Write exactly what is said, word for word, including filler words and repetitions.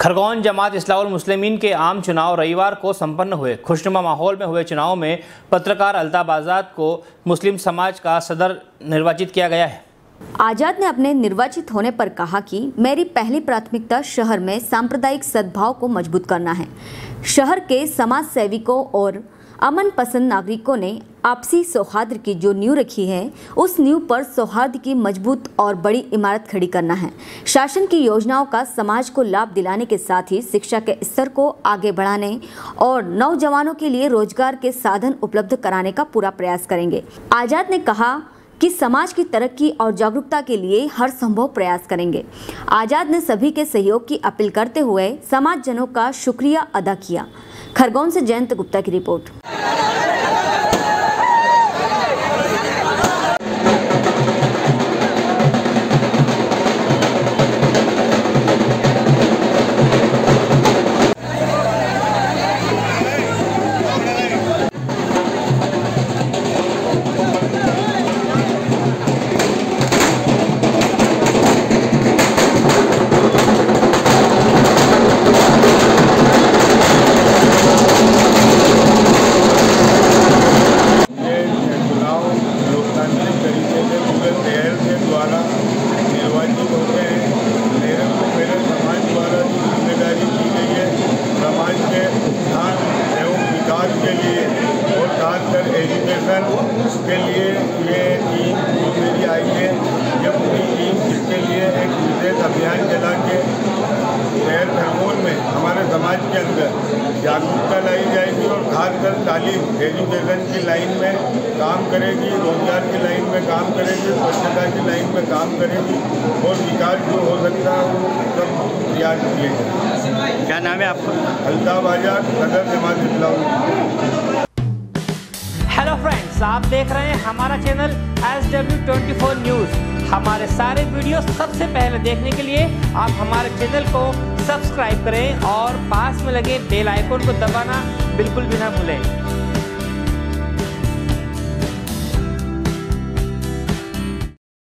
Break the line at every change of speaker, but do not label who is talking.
खरगोन जमात इस्लाहुल मुस्लिमीन के आम चुनाव रविवार को संपन्न हुए। खुशनुमा माहौल में हुए चुनाव में पत्रकार अल्ताफ आज़ाद को मुस्लिम समाज का सदर निर्वाचित किया गया है।
आज़ाद ने अपने निर्वाचित होने पर कहा कि मेरी पहली प्राथमिकता शहर में सांप्रदायिक सद्भाव को मजबूत करना है। शहर के समाज सेविकों और अमन पसंद नागरिकों ने आपसी सौहार्द की जो नींव रखी है, उस नींव पर सौहार्द की मजबूत और बड़ी इमारत खड़ी करना है। शासन की योजनाओं का समाज को लाभ दिलाने के साथ ही शिक्षा के स्तर को आगे बढ़ाने और नौजवानों के लिए रोजगार के साधन उपलब्ध कराने का पूरा प्रयास करेंगे। आज़ाद ने कहा कि समाज की तरक्की और जागरूकता के लिए हर संभव प्रयास करेंगे। आज़ाद ने सभी के सहयोग की अपील करते हुए समाजजनों का शुक्रिया अदा किया। खरगोन से जयंत गुप्ता की रिपोर्ट।
एजुकेशन के लिए ये टीम जो मेरी आई है, ये पूरी टीम इसके लिए एक विशेष अभियान चला के शहर खरगोन में हमारे समाज के अंदर जागरूकता लाई जाएगी और खासकर तालीम एजुकेशन की लाइन में काम करेगी, रोजगार की लाइन में काम करेगी, स्वच्छता की लाइन में काम करेगी और विकास जो हो सकता है वो सब प्रयास किए जाए।
क्या नाम है आपका?
अल्ताफ आज़ाद, सदर जमात इस्लाहुल।
हेलो फ्रेंड्स, आप देख रहे हैं हमारा channel S W twenty four news. हमारे सारे वीडियो सबसे पहले देखने के लिए आप हमारे चैनल को सब्सक्राइब करें और पास में लगे बेल आइकन को दबाना बिल्कुल भी ना भूलें।